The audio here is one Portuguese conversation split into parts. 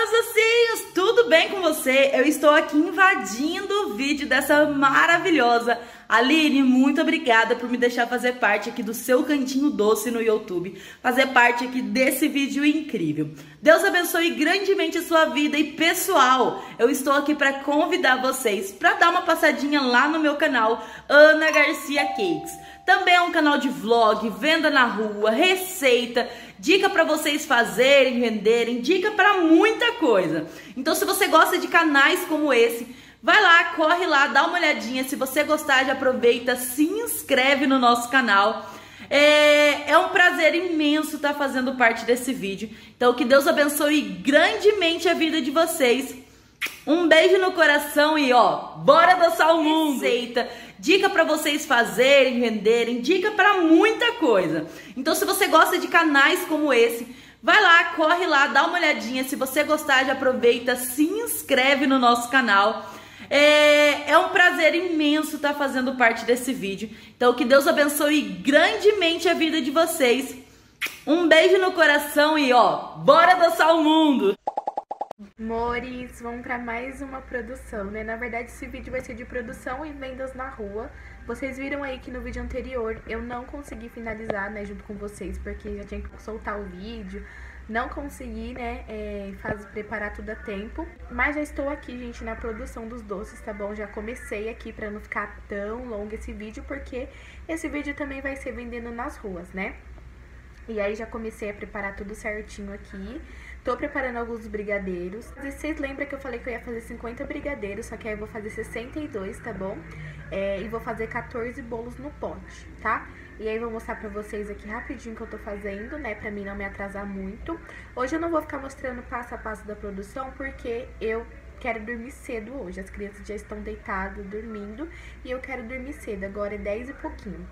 meus docinhos, tudo bem com você? Eu estou aqui invadindo o vídeo dessa maravilhosa Aline. Muito obrigada por me deixar fazer parte aqui do seu cantinho doce no YouTube, fazer parte aqui desse vídeo incrível. Deus abençoe grandemente a sua vida. E pessoal, eu estou aqui para convidar vocês para dar uma passadinha lá no meu canal Ana Garcia Cakes. Também é um canal de vlog, venda na rua, receita, dica para vocês fazerem, venderem, dica para muita coisa. Então, se você gosta de canais como esse, vai lá, corre lá, dá uma olhadinha. Se você gostar, já aproveita, se inscreve no nosso canal. É um prazer imenso estar fazendo parte desse vídeo. Então, que Deus abençoe grandemente a vida de vocês. Um beijo no coração e bora adoçar o mundo. Receita, dica para vocês fazerem, venderem, dica para muita coisa. Então, se você gosta de canais como esse, vai lá, corre lá, dá uma olhadinha. Se você gostar, já aproveita, se inscreve no nosso canal. É um prazer imenso estar fazendo parte desse vídeo. Então, que Deus abençoe grandemente a vida de vocês. Um beijo no coração e bora adoçar o mundo. Amores, vamos para mais uma produção, né? Na verdade, esse vídeo vai ser de produção e vendas na rua. Vocês viram aí que no vídeo anterior eu não consegui finalizar, né, junto com vocês, porque já tinha que soltar o vídeo. Não consegui, né, preparar tudo a tempo. Mas já estou aqui, gente, na produção dos doces, tá bom? Já comecei aqui pra não ficar tão longo esse vídeo, porque esse vídeo também vai ser vendendo nas ruas, né? E aí já comecei a preparar tudo certinho aqui. Tô preparando alguns brigadeiros. Vocês lembram que eu falei que eu ia fazer 50 brigadeiros, só que aí eu vou fazer 62, tá bom? E vou fazer 14 bolos no pote, tá? E aí eu vou mostrar pra vocês aqui rapidinho o que eu tô fazendo, né? Pra mim não me atrasar muito. Hoje eu não vou ficar mostrando passo a passo da produção, porque eu quero dormir cedo hoje. As crianças já estão deitadas, dormindo, e eu quero dormir cedo. Agora é 10 e pouquinho.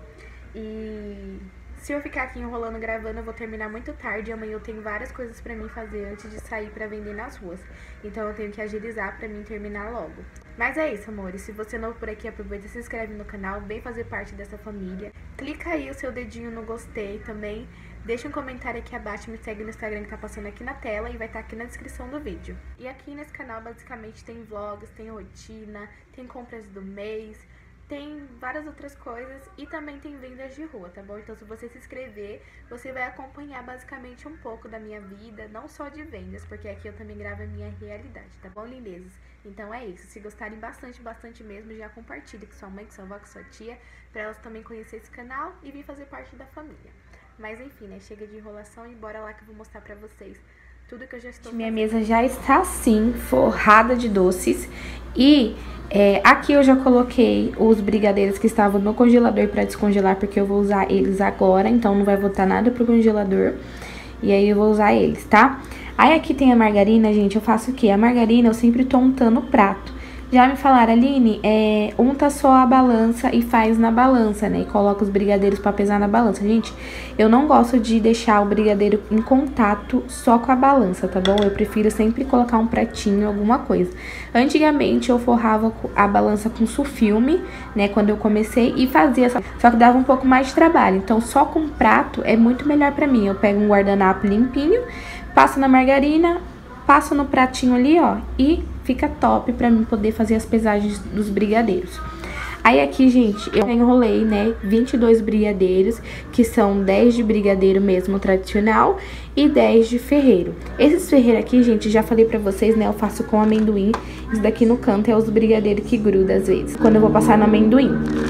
E se eu ficar aqui enrolando, gravando, eu vou terminar muito tarde. Amanhã eu tenho várias coisas pra mim fazer antes de sair pra vender nas ruas. Então eu tenho que agilizar pra mim terminar logo. Mas é isso, amores. Se você é novo por aqui, aproveita e se inscreve no canal. Vem fazer parte dessa família. Clica aí o seu dedinho no gostei também. Deixa um comentário aqui abaixo, me segue no Instagram que tá passando aqui na tela e vai estar aqui na descrição do vídeo. E aqui nesse canal, basicamente, tem vlogs, tem rotina, tem compras do mês, tem várias outras coisas e também tem vendas de rua, tá bom? Então, se você se inscrever, você vai acompanhar basicamente um pouco da minha vida, não só de vendas, porque aqui eu também gravo a minha realidade, tá bom, lindezas? Então é isso, se gostarem bastante mesmo, já compartilhe com sua mãe, com sua avó, com sua tia, pra elas também conhecerem esse canal e vir fazer parte da família. Mas enfim, né, chega de enrolação e bora lá que eu vou mostrar pra vocês tudo que eu já estou fazendo. Minha mesa já está assim, forrada de doces. E aqui eu já coloquei os brigadeiros que estavam no congelador pra descongelar, porque eu vou usar eles agora, então não vai voltar nada pro congelador. E aí eu vou usar eles, tá? Aí aqui tem a margarina, gente, eu faço o quê? A margarina eu sempre tô untando o prato. Já me falaram, Aline, unta só a balança e faz na balança, né? E coloca os brigadeiros pra pesar na balança. Gente, eu não gosto de deixar o brigadeiro em contato só com a balança, tá bom? Eu prefiro sempre colocar um pratinho, alguma coisa. Antigamente eu forrava a balança com sulfilme, né? Quando eu comecei e fazia, só que dava um pouco mais de trabalho. Então só com prato é muito melhor pra mim. Eu pego um guardanapo limpinho, passo na margarina, passo no pratinho ali, e fica top pra mim poder fazer as pesagens dos brigadeiros. Aí aqui, gente, eu enrolei, né, 22 brigadeiros, que são 10 de brigadeiro mesmo tradicional e 10 de ferreiro. Esses ferreiros aqui, gente, já falei pra vocês, né, eu faço com amendoim. Isso daqui no canto é os brigadeiros que grudam às vezes, quando eu vou passar no amendoim.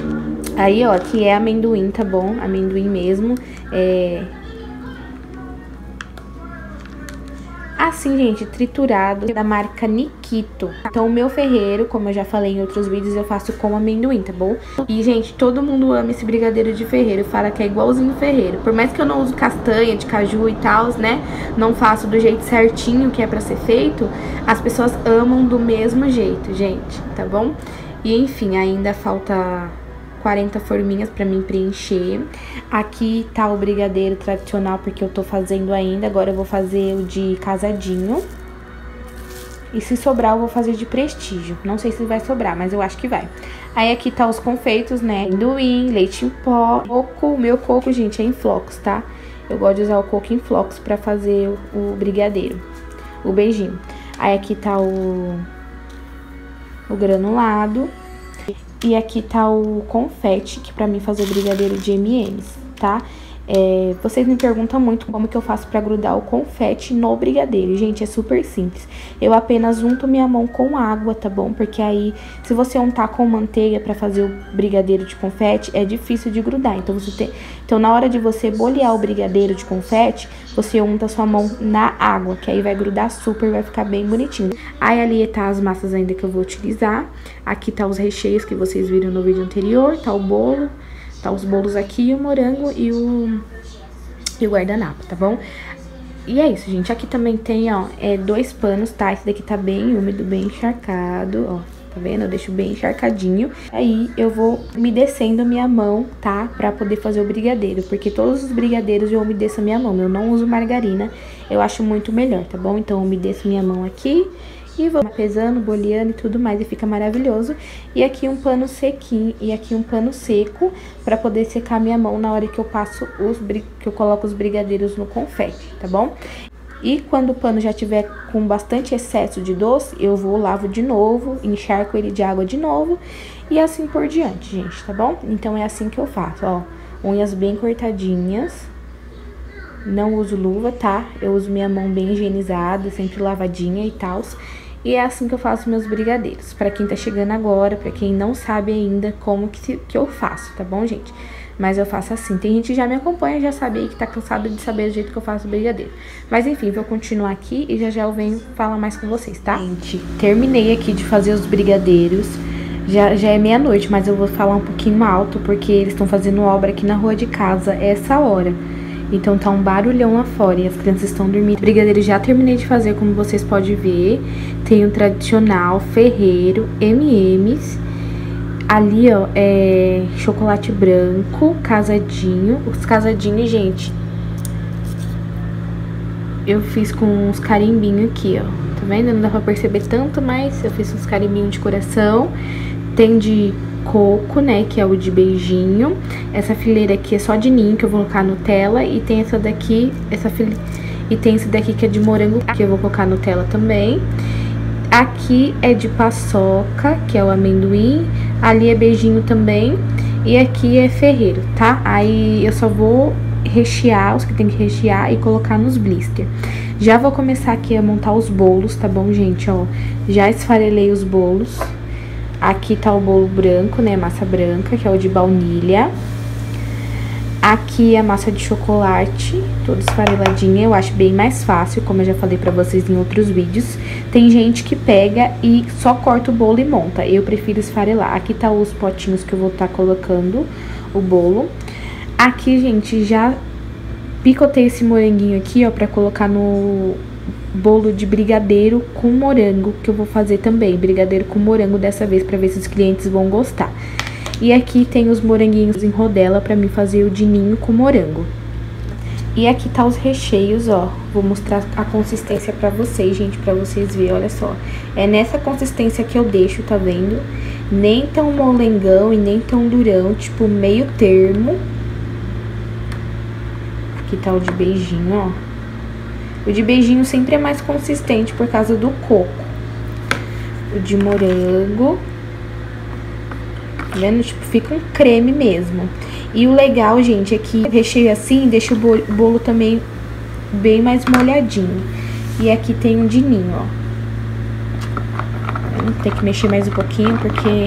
Aí, aqui é amendoim, tá bom? Amendoim mesmo, assim, gente, triturado, da marca Nikito. Então, o meu ferreiro, como eu já falei em outros vídeos, eu faço com amendoim, tá bom? E, gente, todo mundo ama esse brigadeiro de ferreiro, fala que é igualzinho ferreiro. Por mais que eu não use castanha de caju e tal, né, não faço do jeito certinho que é pra ser feito, as pessoas amam do mesmo jeito, gente, tá bom? E, enfim, ainda falta 40 forminhas pra mim preencher. Aqui tá o brigadeiro tradicional, porque eu tô fazendo ainda. Agora eu vou fazer o de casadinho. E se sobrar, eu vou fazer de prestígio. Não sei se vai sobrar, mas eu acho que vai. Aí aqui tá os confeitos, né? Amendoim, leite em pó, coco. O meu coco, gente, é em flocos, tá? Eu gosto de usar o coco em flocos pra fazer o brigadeiro, o beijinho. Aí aqui tá o granulado. E aqui tá o confete, que pra mim fazer o brigadeiro de M&M's, tá? Vocês me perguntam muito como que eu faço pra grudar o confete no brigadeiro. Gente, é super simples. Eu apenas unto minha mão com água, tá bom? Porque aí, se você untar com manteiga pra fazer o brigadeiro de confete, é difícil de grudar. Então, na hora de você bolear o brigadeiro de confete, você unta sua mão na água, que aí vai grudar super, vai ficar bem bonitinho. Aí ali tá as massas ainda que eu vou utilizar. Aqui tá os recheios que vocês viram no vídeo anterior, tá o bolo. Tá os bolos aqui, o morango e o guardanapo, tá bom? E é isso, gente. Aqui também tem, ó, 2 panos, tá? Esse daqui tá bem úmido, bem encharcado, ó. Tá vendo? Eu deixo bem encharcadinho. Aí eu vou umedecendo minha mão, tá? Pra poder fazer o brigadeiro. Porque todos os brigadeiros eu umedeço a minha mão. Eu não uso margarina. Eu acho muito melhor, tá bom? Então eu umedeço minha mão aqui. E vou pesando, boleando e tudo mais, e fica maravilhoso. E aqui um pano sequinho, e aqui um pano seco, pra poder secar minha mão na hora que eu passo que eu coloco os brigadeiros no confete, tá bom? E quando o pano já tiver com bastante excesso de doce, eu vou, lavo de novo, encharco ele de água de novo, e assim por diante, gente, tá bom? Então é assim que eu faço, ó, unhas bem cortadinhas. Não uso luva, tá? Eu uso minha mão bem higienizada, sempre lavadinha e tal. E é assim que eu faço meus brigadeiros. Pra quem tá chegando agora, pra quem não sabe ainda como que eu faço, tá bom, gente? Mas eu faço assim. Tem gente que já me acompanha, já sabe aí que tá cansado de saber o jeito que eu faço o brigadeiro. Mas enfim, vou continuar aqui e já eu venho falar mais com vocês, tá? Gente, terminei aqui de fazer os brigadeiros. Já é meia-noite, mas eu vou falar um pouquinho alto, porque eles estão fazendo obra aqui na rua de casa essa hora. Então tá um barulhão lá fora e as crianças estão dormindo. O brigadeiro já terminei de fazer, como vocês podem ver. Tem o tradicional, ferreiro, M&M's. Ali, ó, é chocolate branco, casadinho. Os casadinhos, gente, eu fiz com uns carimbinhos aqui, ó. Tá vendo? Não dá pra perceber tanto, mas eu fiz uns carimbinhos de coração. Tem de coco, né, que é o de beijinho. Essa fileira aqui é só de ninho, que eu vou colocar Nutella. E tem essa daqui, e tem esse daqui que é de morango, que eu vou colocar Nutella também. Aqui é de paçoca, que é o amendoim. Ali é beijinho também. E aqui é ferreiro, tá? Aí eu só vou rechear, os que tem que rechear, e colocar nos blister. Já vou começar aqui a montar os bolos, tá bom, gente? Ó, já esfarelei os bolos. Aqui tá o bolo branco, né, massa branca, que é o de baunilha. Aqui a massa de chocolate, toda esfareladinha, eu acho bem mais fácil, como eu já falei pra vocês em outros vídeos. Tem gente que pega e só corta o bolo e monta, eu prefiro esfarelar. Aqui tá os potinhos que eu vou estar colocando o bolo. Aqui, gente, já picotei esse moranguinho aqui, ó, pra colocar no bolo de brigadeiro com morango, que eu vou fazer também, brigadeiro com morango dessa vez, pra ver se os clientes vão gostar. E aqui tem os moranguinhos em rodela pra mim fazer o de ninho com morango. E aqui tá os recheios, ó, vou mostrar a consistência pra vocês, gente, pra vocês verem, olha só. É nessa consistência que eu deixo, tá vendo? Nem tão molengão e nem tão durão, tipo meio termo. Aqui tá o de beijinho, ó. O de beijinho sempre é mais consistente por causa do coco. O de morango, tá vendo? Tipo, fica um creme mesmo. E o legal, gente, é que o recheio assim deixa o bolo também bem mais molhadinho. E aqui tem um de ninho, ó. Tem que mexer mais um pouquinho porque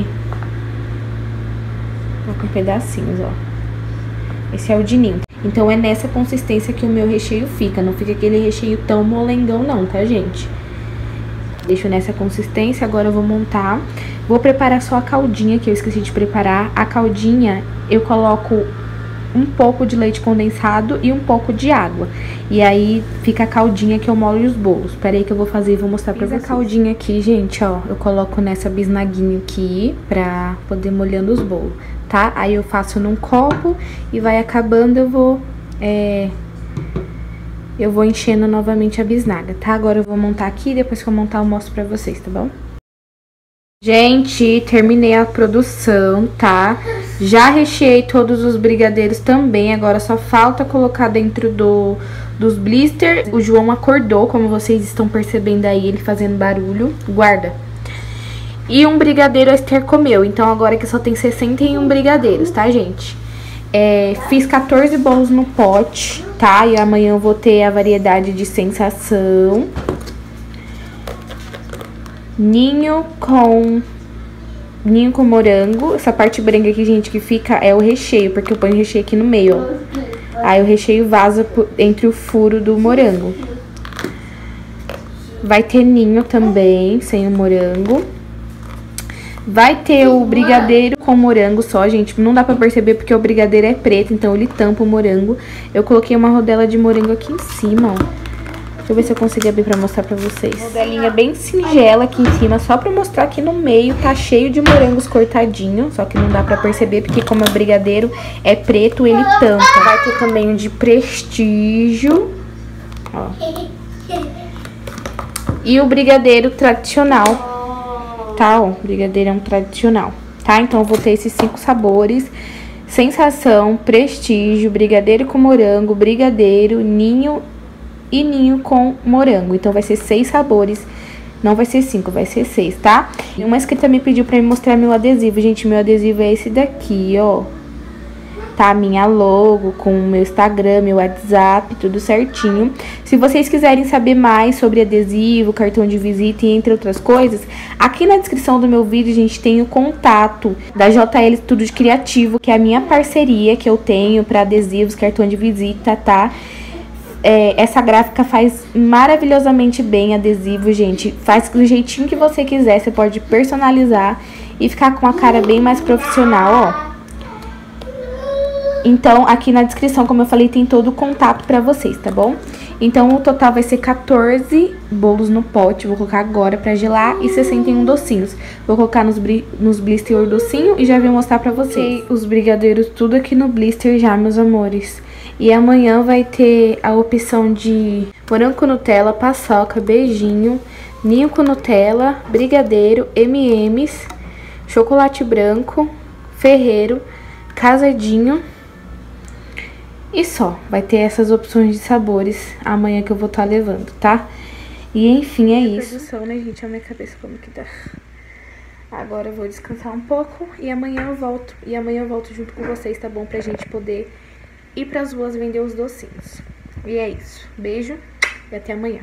vou com pedacinhos, ó. Esse é o de ninho. Então, é nessa consistência que o meu recheio fica. Não fica aquele recheio tão molengão não, tá, gente? Deixo nessa consistência. Agora eu vou montar. Vou preparar só a caldinha, que eu esqueci de preparar. A caldinha, eu coloco um pouco de leite condensado e um pouco de água. E aí, fica a caldinha que eu molho os bolos. Espera aí que eu vou fazer e vou mostrar pra vocês. A caldinha aqui, gente, ó. Eu coloco nessa bisnaguinha aqui, pra poder molhando os bolos, tá? Aí eu faço num copo e vai acabando, eu vou enchendo novamente a bisnaga, tá? Agora eu vou montar aqui, depois que eu montar eu mostro pra vocês, tá bom? Gente, terminei a produção, tá? Já recheei todos os brigadeiros também, agora só falta colocar dentro dos blister. O João acordou, como vocês estão percebendo aí, ele fazendo barulho. Guarda. E um brigadeiro a Esther comeu, então agora aqui só tem 61 brigadeiros, tá, gente? Fiz 14 bolos no pote, tá? E amanhã eu vou ter a variedade de sensação. Ninho com morango. Essa parte branca aqui, gente, que fica é o recheio, porque eu ponho o recheio aqui no meio, ó. Aí o recheio vaza entre o furo do morango. Vai ter ninho também, sem o morango. Vai ter o brigadeiro com morango só, gente. Não dá pra perceber porque o brigadeiro é preto, então ele tampa o morango. Eu coloquei uma rodela de morango aqui em cima, ó. Deixa eu ver se eu consigo abrir pra mostrar pra vocês. Rodelinha bem singela aqui em cima, só pra mostrar que no meio tá cheio de morangos cortadinhos. Só que não dá pra perceber porque como o brigadeiro é preto, ele tampa. Vai ter também o de prestígio, ó. E o brigadeiro tradicional. Tá, ó, brigadeirão tradicional, tá? Então eu vou ter esses 5 sabores: sensação, prestígio, brigadeiro com morango, brigadeiro, ninho e ninho com morango. Então vai ser 6 sabores, não vai ser 5, vai ser 6, tá? E uma inscrita me pediu pra me mostrar meu adesivo, gente. Meu adesivo é esse daqui, ó. Tá, minha logo com o meu Instagram, meu WhatsApp, tudo certinho. Se vocês quiserem saber mais sobre adesivo, cartão de visita e entre outras coisas, aqui na descrição do meu vídeo, gente, tem o contato da JL Estúdio Criativo, que é a minha parceria que eu tenho para adesivos, cartão de visita, tá? Essa gráfica faz maravilhosamente bem adesivo, gente. Faz do jeitinho que você quiser, você pode personalizar e ficar com a cara bem mais profissional, ó. Então, aqui na descrição, como eu falei, tem todo o contato pra vocês, tá bom? Então, o total vai ser 14 bolos no pote. Vou colocar agora pra gelar e 61 docinhos. Vou colocar nos blister docinho e já vou mostrar pra vocês. Os brigadeiros tudo aqui no blister já, meus amores. E amanhã vai ter a opção de morango com Nutella, paçoca, beijinho, ninho com Nutella, brigadeiro, M&M's, chocolate branco, ferreiro, casadinho. E só, vai ter essas opções de sabores amanhã que eu vou estar levando, tá? E enfim, é isso. Produção, né, gente? Olha a minha cabeça como que tá. Agora eu vou descansar um pouco e amanhã eu volto. E amanhã eu volto junto com vocês, tá bom? Pra gente poder ir pras ruas vender os docinhos. E é isso. Beijo e até amanhã.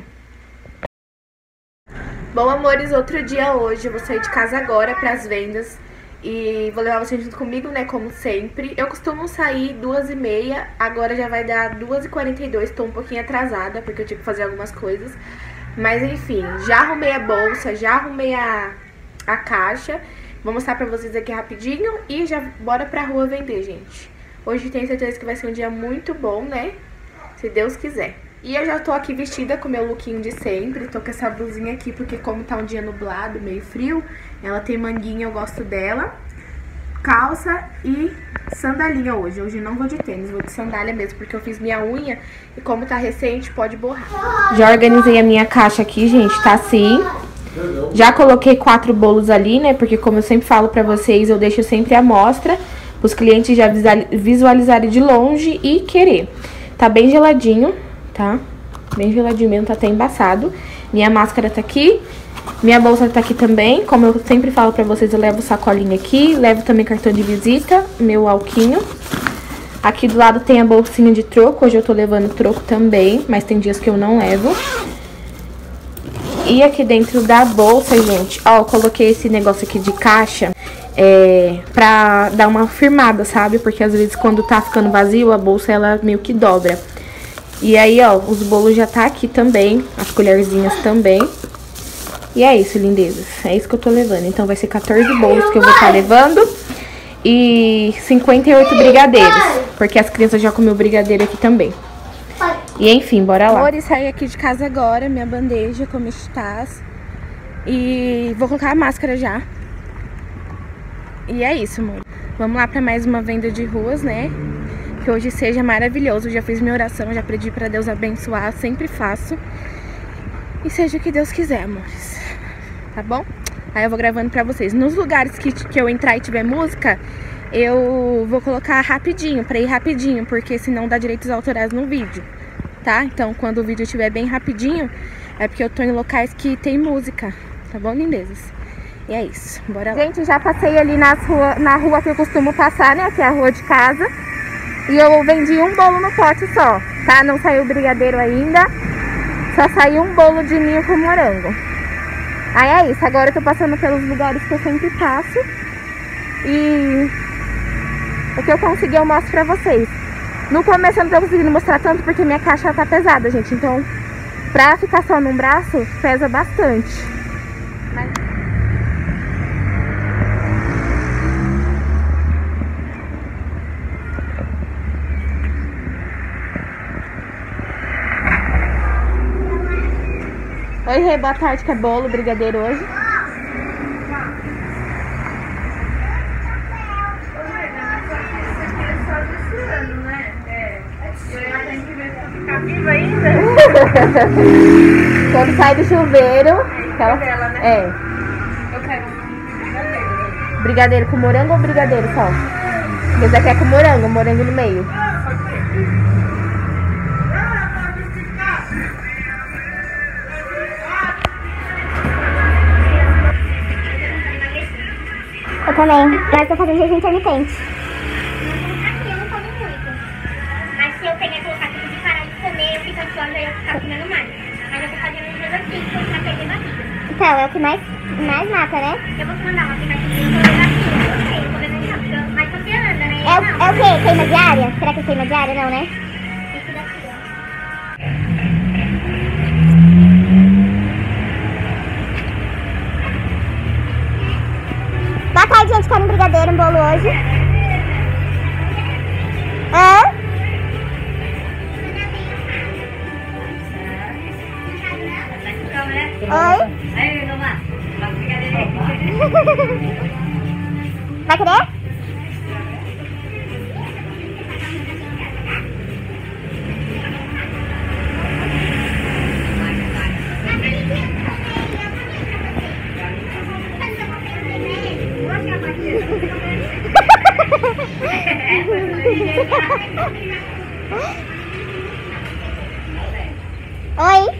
Bom, amores, outro dia hoje. Eu vou sair de casa agora pras vendas. E vou levar vocês junto comigo, né, como sempre. Eu costumo sair 2h30, agora já vai dar 2h42, tô um pouquinho atrasada, porque eu tive que fazer algumas coisas. Mas enfim, já arrumei a bolsa, já arrumei a caixa. Vou mostrar pra vocês aqui rapidinho e já bora pra rua vender, gente. Hoje tenho certeza que vai ser um dia muito bom, né, se Deus quiser. E eu já tô aqui vestida com o meu lookinho de sempre. Tô com essa blusinha aqui porque como tá um dia nublado, meio frio, ela tem manguinha, eu gosto dela. Calça e sandalinha hoje. Hoje não vou de tênis, vou de sandália mesmo, porque eu fiz minha unha e como tá recente, pode borrar. Já organizei a minha caixa aqui, gente, tá assim. Já coloquei 4 bolos ali, né, porque como eu sempre falo pra vocês, eu deixo sempre a amostra, os clientes já visualizarem de longe e querer. Tá bem geladinho. Tá? Bem geladinho mesmo, tá até embaçado. Minha máscara tá aqui. Minha bolsa tá aqui também. Como eu sempre falo pra vocês, eu levo sacolinha aqui. Levo também cartão de visita, meu alquinho. Aqui do lado tem a bolsinha de troco. Hoje eu tô levando troco também, mas tem dias que eu não levo. E aqui dentro da bolsa, gente, ó, eu coloquei esse negócio aqui de caixa pra dar uma firmada, sabe? Porque às vezes quando tá ficando vazio, a bolsa ela meio que dobra. E aí, ó, os bolos já tá aqui também, as colherzinhas também. E é isso, lindezas, é isso que eu tô levando. Então vai ser 14 bolos que eu vou estar levando e 58 brigadeiros, porque as crianças já comeu brigadeiro aqui também. E enfim, bora lá. Amor, saí aqui de casa agora, minha bandeja, como estás. E vou colocar a máscara já. E é isso, amor. Vamos lá pra mais uma venda de ruas, né? Que hoje seja maravilhoso. Eu já fiz minha oração, já pedi pra Deus abençoar, sempre faço. E seja o que Deus quiser, amores. Tá bom? Aí eu vou gravando pra vocês. Nos lugares que eu entrar e tiver música, eu vou colocar rapidinho, pra ir rapidinho, porque senão dá direitos autorais no vídeo, tá? Então, quando o vídeo estiver bem rapidinho, é porque eu tô em locais que tem música, tá bom, lindezas? E é isso, bora lá. Gente, já passei ali na rua que eu costumo passar, né? Que é a rua de casa. E eu vendi um bolo no pote só, tá? Não saiu brigadeiro ainda. Só saiu um bolo de ninho com morango. Aí é isso, agora eu tô passando pelos lugares que eu sempre passo. E o que eu consegui eu mostro pra vocês. No começo eu não tô conseguindo mostrar tanto porque minha caixa tá pesada, gente. Então, pra ficar só num braço, pesa bastante. Mas... Oi, Rê, boa tarde, que é bolo, brigadeiro hoje. Quando sai do chuveiro, ela... dela, né? É. Eu quero brigadeiro. Brigadeiro com morango ou brigadeiro só? Você quer com morango no meio. Eu também, mas tô fazendo jejum intermitente. Aqui eu não como muito. Mas se eu pegar e colocar tudo de parar de comer, eu fico ansiosa e eu ficar comendo mais. Mas eu tô fazendo um exercício pra perder barriga. Então, é o que mais mata, né? Eu vou te mandar um aplicativo pra ver barriga. Eu não sei, eu vou ver daqui a pouco. Mas você anda, né? É o que? Queima diária? Será que é queima diária? Não, né? Esse daqui, ó. Boa tarde, gente. Quero um brigadeiro, um bolo hoje. Hã? Oi? Vai querer? Oi?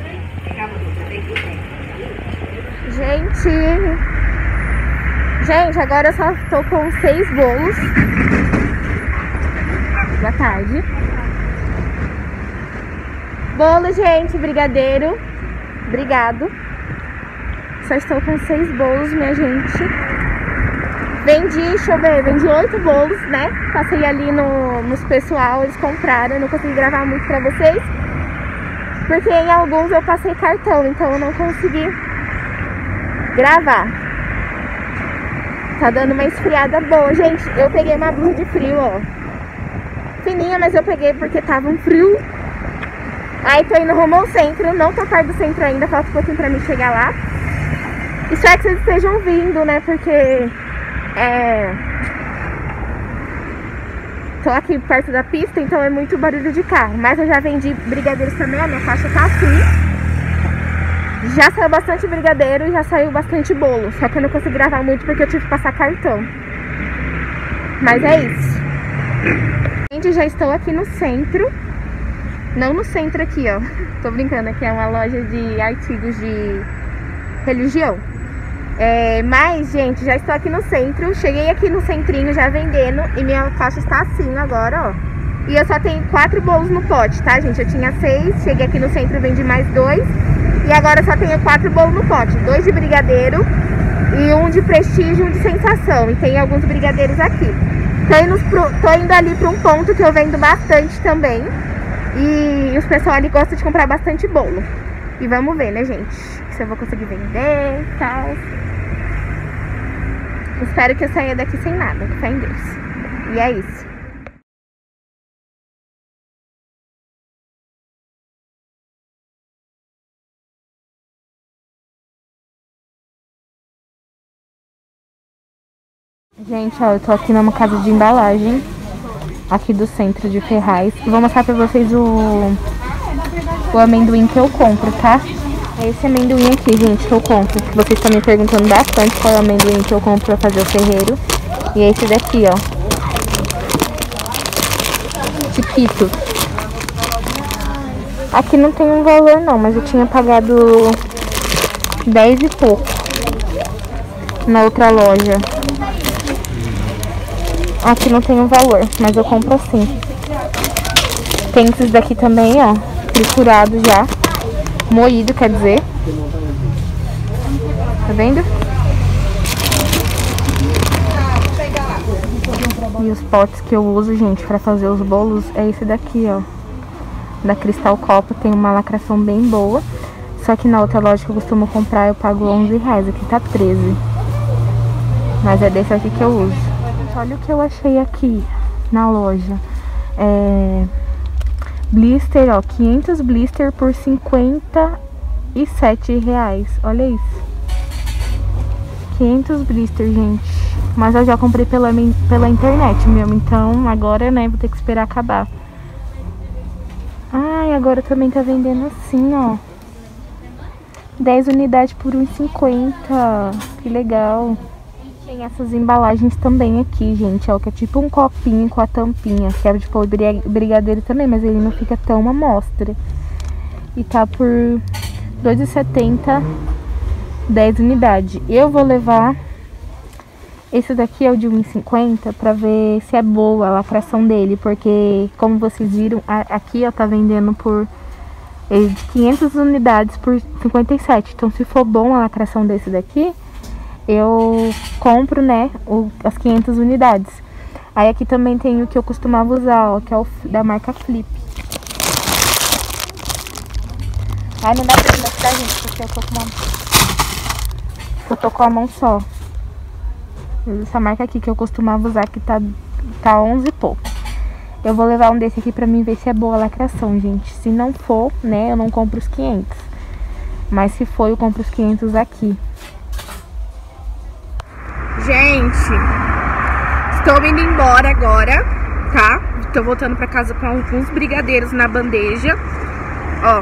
Gente, agora eu só tô com 6 bolos. Boa tarde. Bolo, gente, brigadeiro. Obrigado. Só estou com 6 bolos, minha gente. Vendi, deixa eu ver, vendi 8 bolos, né? Passei ali nos pessoal, eles compraram. Eu não consegui gravar muito pra vocês, porque em alguns eu passei cartão, então eu não consegui gravar. Tá dando uma esfriada boa. Gente, eu peguei uma blusa de frio, ó. Fininha, mas eu peguei porque tava um frio. Aí tô indo rumo ao centro. Não tô perto do centro ainda, falta um pouquinho pra mim chegar lá. Espero que vocês estejam vindo, né? Porque tô aqui perto da pista, então é muito barulho de carro. Mas eu já vendi brigadeiros também, a minha caixa tá assim. Já saiu bastante brigadeiro e já saiu bastante bolo. Só que eu não consegui gravar muito porque eu tive que passar cartão. Mas é isso. Gente, já estou aqui no centro. Não no centro aqui, ó. Tô brincando, aqui é uma loja de artigos de religião. Mas, gente, já estou aqui no centro. Cheguei aqui no centrinho já vendendo. E minha caixa está assim agora, ó. E eu só tenho 4 bolos no pote, tá, gente? Eu tinha 6, cheguei aqui no centro, vendi mais 2. E agora eu só tenho 4 bolos no pote. 2 de brigadeiro e um de prestígio e um de sensação. E tem alguns brigadeiros aqui. Tô indo ali para um ponto que eu vendo bastante também. E os pessoal ali gostam de comprar bastante bolo. E vamos ver, né, gente? Se eu vou conseguir vender e tal. Espero que eu saia daqui sem nada, com fé em Deus. E é isso. Gente, ó, eu tô aqui numa casa de embalagem aqui do centro de Ferraz. Vou mostrar pra vocês o amendoim que eu compro, tá? É esse amendoim aqui, gente, que eu compro. Vocês estão me perguntando bastante qual é o amendoim que eu compro pra fazer o ferreiro. E é esse daqui, ó. Chiquito. Aqui não tem um valor não, mas eu tinha pagado 10 e pouco na outra loja. Aqui não tem um valor, mas eu compro assim. Tem esses daqui também, ó, triturado já. Moído, quer dizer. Tá vendo? E os potes que eu uso, gente, pra fazer os bolos é esse daqui, ó. Da Cristal Copa, tem uma lacração bem boa. Só que na outra loja que eu costumo comprar eu pago R$11, aqui tá 13. Mas é desse aqui que eu uso. Olha o que eu achei aqui na loja. Blister, ó, 500 blister por R$57. Olha isso. 500 blister, gente. Mas eu já comprei pela internet mesmo. Então agora, né, vou ter que esperar acabar. Ai, agora também tá vendendo assim, ó. 10 unidades por R$1,50. Que legal. Tem essas embalagens também aqui, gente, ó. Que é tipo um copinho com a tampinha. Que é de pôr brigadeiro também, mas ele não fica tão uma amostra. E tá por R$2,70. 10 unidades. Eu vou levar... Esse daqui é o de R$1,50 pra ver se é boa a lacração dele. Porque, como vocês viram, aqui ó, tá vendendo por... de 500 unidades por R$57. Então, se for bom a lacração desse daqui, eu compro, né, as 500 unidades. Aí aqui também tem o que eu costumava usar, ó, que é o da marca Flip. Ai, não dá pra mostrar, gente, porque eu tô com a mão só. Essa marca aqui que eu costumava usar, que tá 11 e pouco. Eu vou levar um desse aqui pra mim ver se é boa a lacração, gente. Se não for, né, eu não compro os 500. Mas se for, eu compro os 500 aqui. Gente, estou indo embora agora, tá? Tô voltando pra casa com alguns brigadeiros na bandeja. Ó,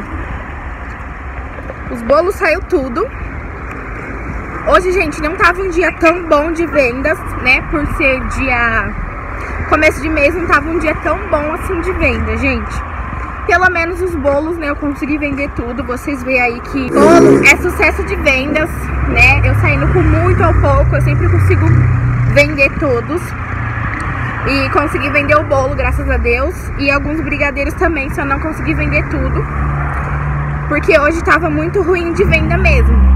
os bolos saiu tudo. Hoje, gente, não tava um dia tão bom de vendas, né? Por ser começo de mês, não tava um dia tão bom assim de venda, gente. Pelo menos os bolos, né, eu consegui vender tudo. Vocês veem aí que bolo é sucesso de vendas, né? Eu saindo com muito ou pouco, eu sempre consigo vender todos. E consegui vender o bolo, graças a Deus. E alguns brigadeiros também, se eu não consegui vender tudo. Porque hoje tava muito ruim de venda mesmo.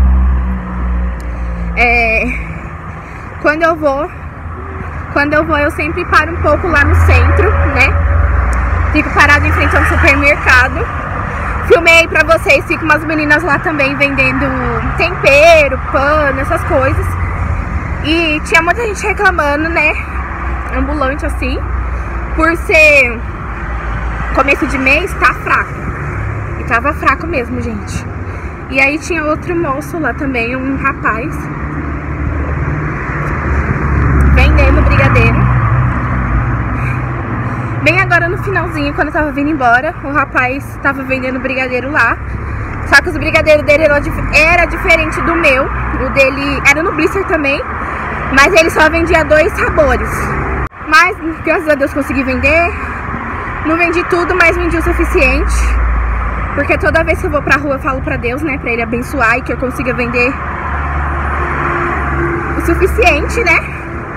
Quando eu vou, eu sempre paro um pouco lá no centro, né? Fico parado em frente ao supermercado. Filmei pra vocês, fico umas meninas lá também vendendo tempero, pano, essas coisas. E tinha muita gente reclamando, né? Ambulante assim, por ser começo de mês, tá fraco. E tava fraco mesmo, gente. E aí tinha outro moço lá também, um rapaz, vendendo brigadeiro. Bem agora no finalzinho, quando eu tava vindo embora, o rapaz tava vendendo brigadeiro lá. Só que os brigadeiros dele era diferente do meu. O dele era no blister também, mas ele só vendia 2 sabores. Mas, graças a Deus, consegui vender. Não vendi tudo, mas vendi o suficiente. Porque toda vez que eu vou pra rua eu falo pra Deus, né, pra ele abençoar e que eu consiga vender o suficiente, né?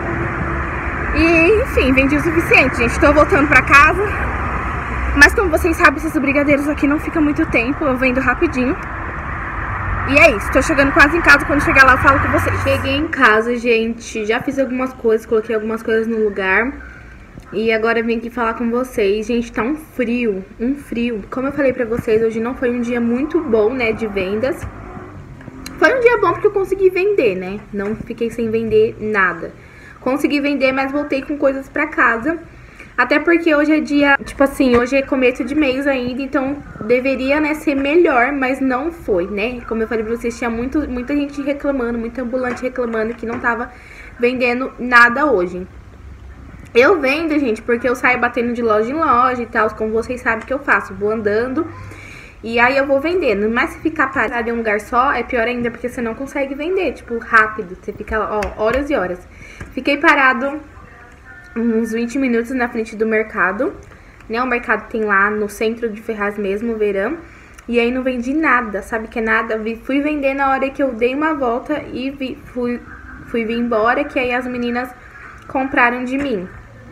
E, enfim, vendi o suficiente, gente. Tô voltando pra casa. Mas como vocês sabem, esses brigadeiros aqui não ficam muito tempo. Eu vendo rapidinho. E é isso, tô chegando quase em casa. Quando chegar lá eu falo com vocês. Cheguei em casa, gente. Já fiz algumas coisas, coloquei algumas coisas no lugar. E agora vim aqui falar com vocês. Gente, tá um frio. Como eu falei pra vocês, hoje não foi um dia muito bom, né, de vendas. Foi um dia bom porque eu consegui vender, né? Não fiquei sem vender nada. Consegui vender, mas voltei com coisas pra casa. Até porque hoje é dia, tipo assim, hoje é começo de mês ainda, então deveria, né, ser melhor, mas não foi, né? Como eu falei pra vocês, tinha muita gente reclamando, muito ambulante reclamando que não tava vendendo nada hoje. Eu vendo, gente, porque eu saio batendo de loja em loja e tal, como vocês sabem que eu faço, vou andando E aí eu vou vendendo. Mas se ficar parado em um lugar só, é pior ainda, porque você não consegue vender, tipo, rápido. Você fica, ó, horas e horas. Fiquei parado uns 20 minutos na frente do mercado, né? O mercado tem lá no centro de Ferraz mesmo, verão. E aí não vendi nada, sabe que é nada? Fui vender na hora que eu dei uma volta e fui vir embora, que aí as meninas compraram de mim.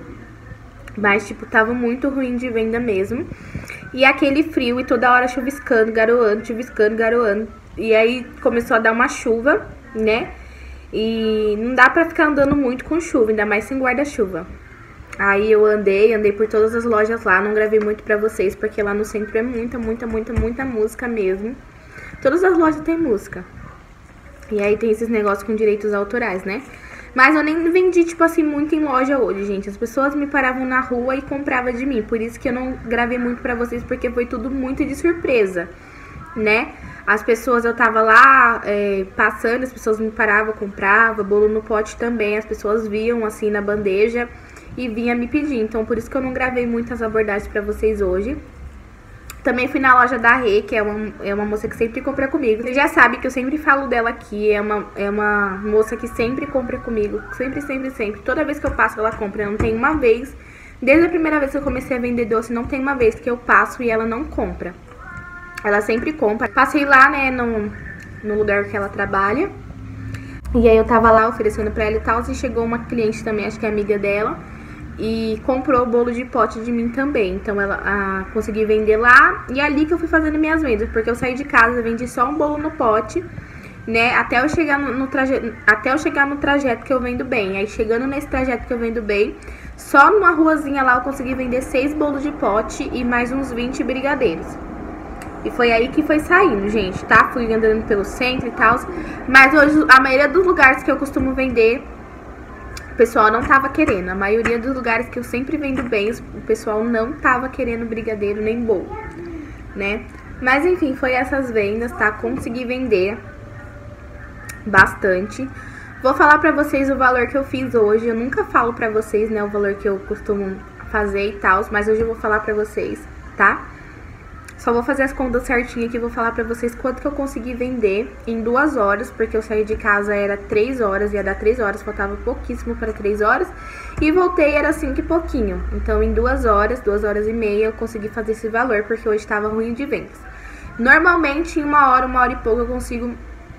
Mas, tipo, tava muito ruim de venda mesmo. E aquele frio e toda hora chuviscando, garoando, chuviscando, garoando. E aí começou a dar uma chuva, né? E não dá pra ficar andando muito com chuva, ainda mais sem guarda-chuva. Aí eu andei por todas as lojas lá, não gravei muito pra vocês, porque lá no centro é muita música mesmo. Todas as lojas tem música. E aí tem esses negócios com direitos autorais, né? Mas eu nem vendi, tipo assim, muito em loja hoje, gente. As pessoas me paravam na rua e compravam de mim. Por isso que eu não gravei muito pra vocês, porque foi tudo muito de surpresa, né? As pessoas, eu tava lá passando, as pessoas me paravam, compravam. Bolo no pote também, as pessoas viam assim na bandeja e vinha me pedir. Então, por isso que eu não gravei muitas abordagens pra vocês hoje. Também fui na loja da Rê, que é uma moça que sempre compra comigo. Você já sabe que eu sempre falo dela aqui. É uma moça que sempre compra comigo. Sempre. Toda vez que eu passo, ela compra. Não tem uma vez. Desde a primeira vez que eu comecei a vender doce, não tem uma vez que eu passo e ela não compra. Ela sempre compra. Passei lá, né, no lugar que ela trabalha. E aí eu tava lá oferecendo pra ela e tal. E chegou uma cliente também, acho que é amiga dela. E comprou o bolo de pote de mim também. Então ela consegui vender lá. E ali que eu fui fazendo minhas vendas. Porque eu saí de casa, vendi só um bolo no pote, né? Até eu chegar no trajeto que eu vendo bem. Aí chegando nesse trajeto que eu vendo bem, só numa ruazinha lá eu consegui vender 6 bolos de pote e mais uns 20 brigadeiros. E foi aí que foi saindo, gente, tá? Fui andando pelo centro e tal. Mas hoje a maioria dos lugares que eu costumo vender, o pessoal não tava querendo. A maioria dos lugares que eu sempre vendo bem, o pessoal não tava querendo brigadeiro nem bolo, né? Mas enfim, foi essas vendas, tá? Consegui vender bastante. Vou falar pra vocês o valor que eu fiz hoje. Eu nunca falo pra vocês, né, o valor que eu costumo fazer e tal, mas hoje eu vou falar pra vocês, tá? Só vou fazer as contas certinho aqui e vou falar pra vocês quanto que eu consegui vender em 2 horas, porque eu saí de casa era 3 horas, ia dar 3 horas, faltava pouquíssimo para 3 horas, e voltei era 5 e pouquinho. Então em 2 horas, 2 horas e meia eu consegui fazer esse valor, porque hoje estava ruim de vendas. Normalmente em 1 hora e pouco eu consigo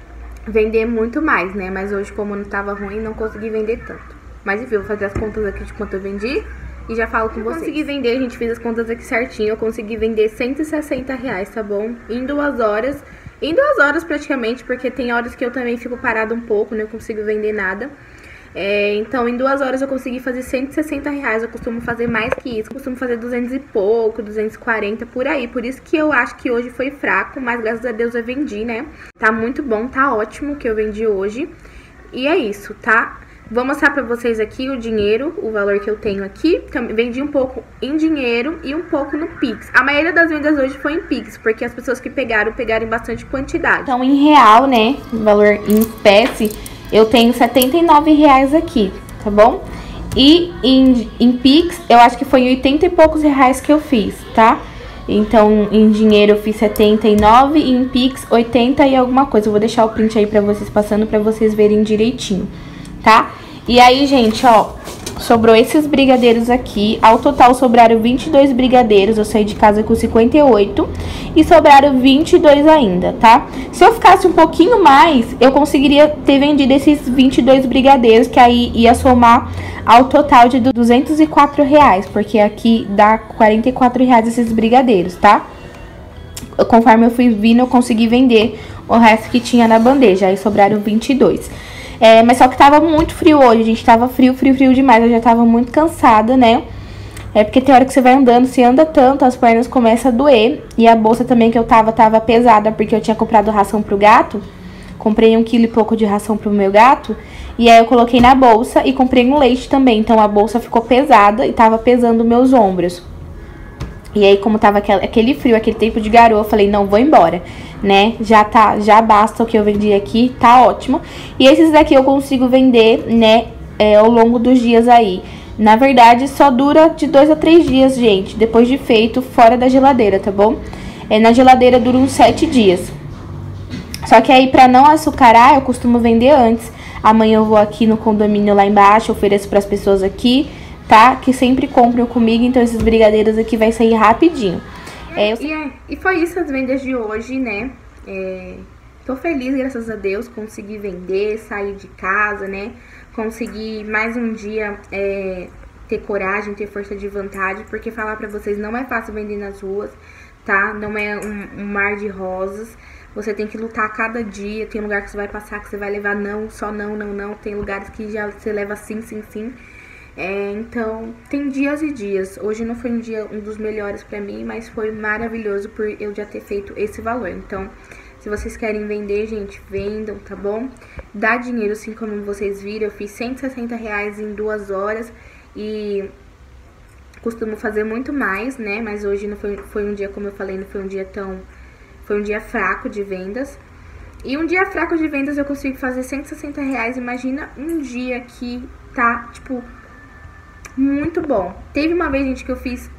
vender muito mais, né? Mas hoje, como não tava ruim, não consegui vender tanto. Mas enfim, eu vou fazer as contas aqui de quanto eu vendi e já falo com vocês. Consegui vender, a gente fez as contas aqui certinho. Eu consegui vender R$160, tá bom? Em 2 horas. Em 2 horas praticamente, porque tem horas que eu também fico parada um pouco, não consigo vender nada. Então, em 2 horas eu consegui fazer R$160. Eu costumo fazer mais que isso. Eu costumo fazer 200 e pouco, 240, por aí. Por isso que eu acho que hoje foi fraco, mas graças a Deus eu vendi, né? Tá muito bom, tá ótimo o que eu vendi hoje. E é isso, tá? Vou mostrar pra vocês aqui o dinheiro, o valor que eu tenho aqui. Vendi um pouco em dinheiro e um pouco no Pix. A maioria das vendas hoje foi em Pix, porque as pessoas que pegaram em bastante quantidade. Então, em real, né, valor em espécie, eu tenho R$79 aqui, tá bom? E em Pix, eu acho que foi 80 e poucos reais que eu fiz, tá? Então, em dinheiro eu fiz 79 e em Pix 80 e alguma coisa. Eu vou deixar o print aí pra vocês passando, pra vocês verem direitinho, tá? E aí, gente, ó, sobrou esses brigadeiros aqui. Ao total sobraram 22 brigadeiros. Eu saí de casa com 58 e sobraram 22 ainda, tá? Se eu ficasse um pouquinho mais, eu conseguiria ter vendido esses 22 brigadeiros, que aí ia somar ao total de R$204, porque aqui dá R$44 esses brigadeiros, tá? Conforme eu fui vindo, eu consegui vender o resto que tinha na bandeja. Aí sobraram 22. Mas só que tava muito frio hoje, gente. Tava frio demais. Eu já tava muito cansada, né? Porque tem hora que você vai andando, se anda tanto, as pernas começam a doer. E a bolsa também que eu tava pesada, porque eu tinha comprado ração pro gato. Comprei 1 quilo e pouco de ração pro meu gato. E aí eu coloquei na bolsa e comprei um leite também. Então a bolsa ficou pesada e tava pesando meus ombros. E aí, como tava aquele frio, aquele tempo de garoa, eu falei, não, vou embora, né? Já basta o que eu vendi aqui, tá ótimo. E esses daqui eu consigo vender, né, ao longo dos dias aí. Na verdade, só dura de 2 a 3 dias, gente, depois de feito, fora da geladeira, tá bom? Na geladeira dura uns 7 dias. Só que aí, pra não açucarar, eu costumo vender antes. Amanhã eu vou aqui no condomínio lá embaixo, ofereço pras pessoas aqui, tá? Que sempre compram comigo, então esses brigadeiros aqui vai sair rapidinho. E foi isso as vendas de hoje, né? Tô feliz, graças a Deus, consegui vender, sair de casa, né? Consegui mais um dia ter coragem, ter força de vontade, porque falar pra vocês, não é fácil vender nas ruas, tá? Não é um mar de rosas. Você tem que lutar a cada dia, tem lugar que você vai passar que você vai levar não, só não, não, não. Tem lugares que já você leva sim, sim, sim. Então, tem dias e dias. Hoje não foi um dos melhores pra mim, mas foi maravilhoso por eu já ter feito esse valor. Então, se vocês querem vender, gente, vendam, tá bom? Dá dinheiro, assim como vocês viram. Eu fiz R$160 em 2 horas e costumo fazer muito mais, né? Mas hoje não foi um dia, como eu falei, não foi um dia foi um dia fraco de vendas. E um dia fraco de vendas eu consigo fazer R$160. Imagina um dia que tá, tipo, muito bom. Teve uma vez, gente, que eu fiz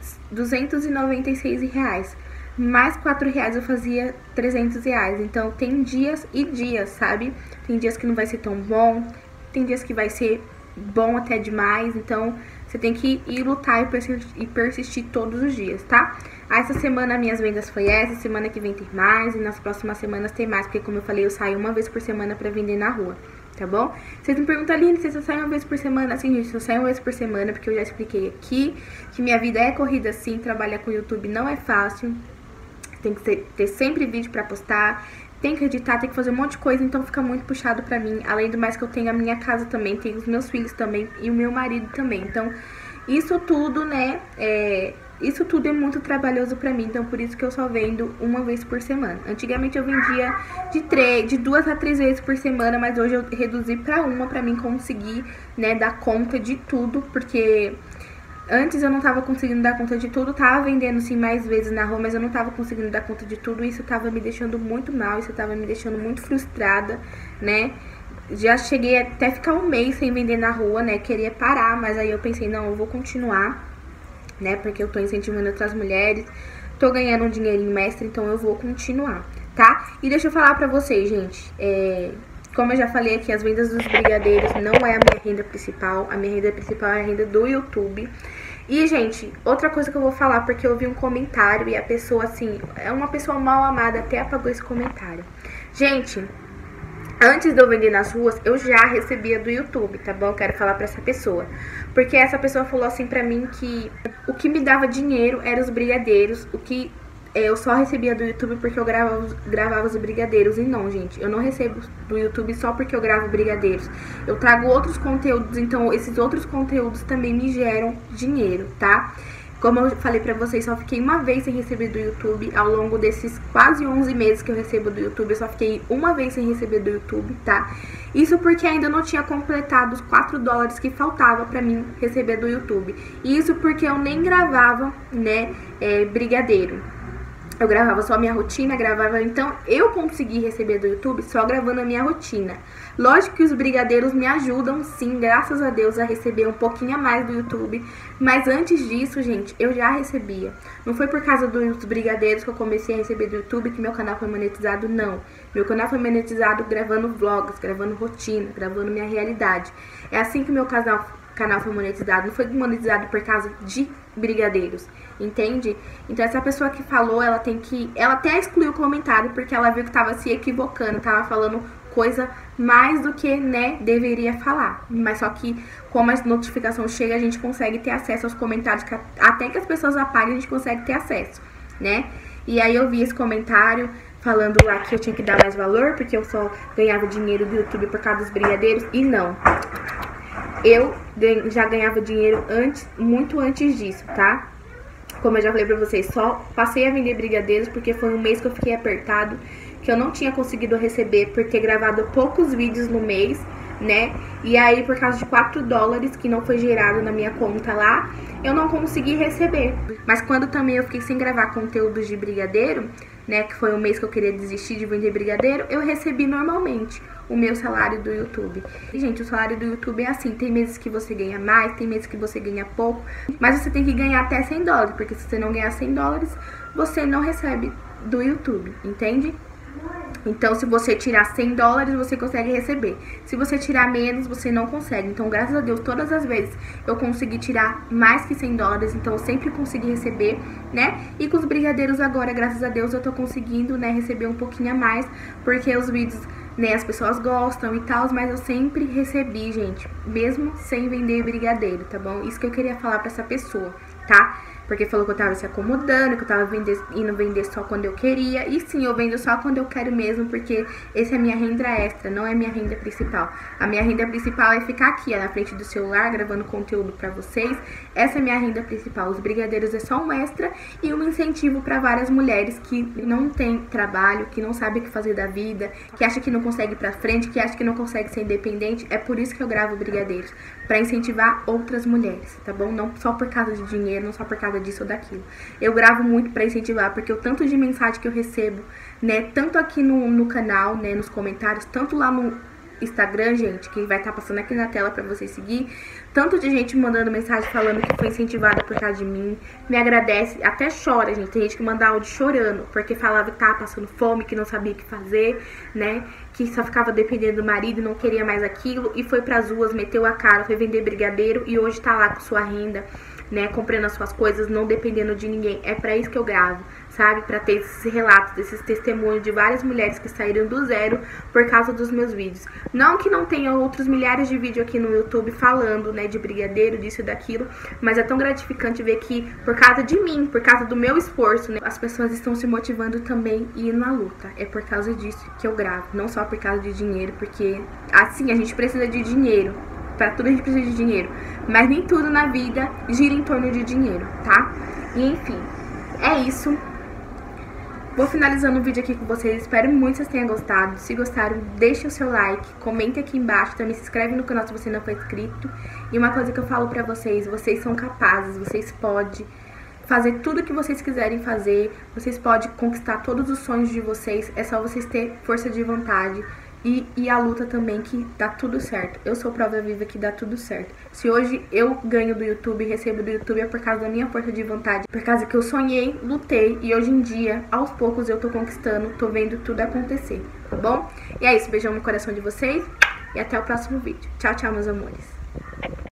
R$296. Mais R$4 eu fazia R$300. Então, tem dias e dias, sabe? Tem dias que não vai ser tão bom. Tem dias que vai ser bom até demais. Então, você tem que ir lutar e persistir todos os dias, tá? Essa semana minhas vendas foi essa, semana que vem tem mais, e nas próximas semanas tem mais, porque como eu falei, eu saio uma vez por semana pra vender na rua, tá bom? Vocês me perguntam, Aline, você só sai uma vez por semana? Assim, gente, eu saio uma vez por semana, porque eu já expliquei aqui que minha vida é corrida sim, trabalhar com o YouTube não é fácil, tem que ter sempre vídeo pra postar, tem que editar, tem que fazer um monte de coisa, então fica muito puxado pra mim. Além do mais que eu tenho a minha casa também, tenho os meus filhos também e o meu marido também. Então, isso tudo, né, isso tudo é muito trabalhoso pra mim, então por isso que eu só vendo uma vez por semana. Antigamente eu vendia de 2 a 3 vezes por semana, mas hoje eu reduzi pra uma, pra mim conseguir, né, dar conta de tudo, porque antes eu não tava conseguindo dar conta de tudo, tava vendendo sim mais vezes na rua, mas eu não tava conseguindo dar conta de tudo, isso tava me deixando muito mal, isso tava me deixando muito frustrada, né? Já cheguei até ficar um mês sem vender na rua, né? Queria parar, mas aí eu pensei, não, eu vou continuar, né? Porque eu tô incentivando outras mulheres, tô ganhando um dinheirinho extra, então eu vou continuar, tá? E deixa eu falar pra vocês, gente, como eu já falei aqui, as vendas dos brigadeiros não é a minha renda principal. A minha renda principal é a renda do YouTube. E, gente, outra coisa que eu vou falar, porque eu vi um comentário e a pessoa, assim, é uma pessoa mal amada, até apagou esse comentário. Gente, antes de eu vender nas ruas, eu já recebia do YouTube, tá bom? Eu quero falar pra essa pessoa. Porque essa pessoa falou assim pra mim que o que me dava dinheiro eram os brigadeiros, o que eu só recebia do YouTube porque eu gravava os brigadeiros. E não, gente, eu não recebo do YouTube só porque eu gravo brigadeiros. Eu trago outros conteúdos, então esses outros conteúdos também me geram dinheiro, tá? Como eu falei pra vocês, só fiquei uma vez sem receber do YouTube. Ao longo desses quase 11 meses que eu recebo do YouTube, eu só fiquei uma vez sem receber do YouTube, tá? Isso porque ainda não tinha completado os $4 que faltava pra mim receber do YouTube. E isso porque eu nem gravava, né, brigadeiro. Eu gravava só a minha rotina, então eu consegui receber do YouTube só gravando a minha rotina. Lógico que os brigadeiros me ajudam, sim, graças a Deus, a receber um pouquinho a mais do YouTube. Mas antes disso, gente, eu já recebia. Não foi por causa dos brigadeiros que eu comecei a receber do YouTube que meu canal foi monetizado, não. Meu canal foi monetizado gravando vlogs, gravando rotina, gravando minha realidade. É assim que meu canal foi monetizado, não foi monetizado por causa de brigadeiros, entende? Então essa pessoa que falou, ela até excluiu o comentário porque ela viu que tava se equivocando, tava falando coisa mais do que, né, deveria falar. Mas só que como a notificação chega, a gente consegue ter acesso aos comentários, até que as pessoas apaguem, a gente consegue ter acesso, né? E aí eu vi esse comentário falando lá que eu tinha que dar mais valor porque eu só ganhava dinheiro do YouTube por causa dos brigadeiros, e não. Eu já ganhava dinheiro muito antes disso, tá? Como eu já falei pra vocês, só passei a vender brigadeiros porque foi um mês que eu fiquei apertado, que eu não tinha conseguido receber por ter gravado poucos vídeos no mês, né? E aí, por causa de $4 que não foi gerado na minha conta lá, eu não consegui receber. Mas quando também eu fiquei sem gravar conteúdos de brigadeiro, né, que foi um mês que eu queria desistir de vender brigadeiro, eu recebi normalmente o meu salário do YouTube. E, gente, o salário do YouTube é assim, tem meses que você ganha mais, tem meses que você ganha pouco, mas você tem que ganhar até $100, porque se você não ganhar $100, você não recebe do YouTube, entende? Então, se você tirar 100 dólares, você consegue receber. Se você tirar menos, você não consegue. Então, graças a Deus, todas as vezes eu consegui tirar mais que 100 dólares. Então, eu sempre consegui receber, né? E com os brigadeiros agora, graças a Deus, eu tô conseguindo, né, receber um pouquinho a mais. Porque os vídeos, né, as pessoas gostam e tal. Mas eu sempre recebi, gente, mesmo sem vender brigadeiro, tá bom? Isso que eu queria falar pra essa pessoa, tá? Porque falou que eu tava se acomodando, que eu tava indo vender só quando eu queria. E sim, eu vendo só quando eu quero mesmo, porque essa é a minha renda extra, não é a minha renda principal. A minha renda principal é ficar aqui, ó, na frente do celular, gravando conteúdo pra vocês. Essa é a minha renda principal. Os brigadeiros é só um extra e um incentivo pra várias mulheres que não têm trabalho, que não sabem o que fazer da vida, que acham que não consegue ir pra frente, que acham que não consegue ser independente. É por isso que eu gravo brigadeiros, pra incentivar outras mulheres, tá bom? Não só por causa de dinheiro, não só por causa disso ou daquilo. Eu gravo muito pra incentivar, porque o tanto de mensagem que eu recebo, né, tanto aqui no canal, né, nos comentários, tanto lá no Instagram, gente, que vai estar passando aqui na tela pra vocês seguir, tanto de gente mandando mensagem falando que foi incentivada por causa de mim, me agradece, até chora, gente, tem gente que manda áudio chorando, porque falava que tava passando fome, que não sabia o que fazer, né, que só ficava dependendo do marido e não queria mais aquilo, e foi pras ruas, meteu a cara, foi vender brigadeiro e hoje tá lá com sua renda, né, comprando as suas coisas, não dependendo de ninguém. É pra isso que eu gravo, sabe? Pra ter esses relatos, esses testemunhos de várias mulheres que saíram do zero por causa dos meus vídeos. Não que não tenha outros milhares de vídeos aqui no YouTube falando, né, de brigadeiro, disso e daquilo, mas é tão gratificante ver que por causa de mim, por causa do meu esforço, né, as pessoas estão se motivando também e ir na luta. É por causa disso que eu gravo, não só por causa de dinheiro, porque assim, a gente precisa de dinheiro. Pra tudo a gente precisa de dinheiro, mas nem tudo na vida gira em torno de dinheiro, tá? E enfim, é isso. Vou finalizando o vídeo aqui com vocês. Espero muito que vocês tenham gostado. Se gostaram, deixa o seu like, comenta aqui embaixo, também se inscreve no canal se você não for inscrito. E uma coisa que eu falo pra vocês, vocês são capazes, vocês podem fazer tudo o que vocês quiserem fazer, vocês podem conquistar todos os sonhos de vocês, é só vocês terem força de vontade. E a luta também, que dá tudo certo. Eu sou prova viva que dá tudo certo. Se hoje eu ganho do YouTube, recebo do YouTube, é por causa da minha força de vontade, por causa que eu sonhei, lutei e hoje em dia, aos poucos, eu tô conquistando, tô vendo tudo acontecer, tá bom? E é isso, beijão no coração de vocês e até o próximo vídeo. Tchau, tchau, meus amores.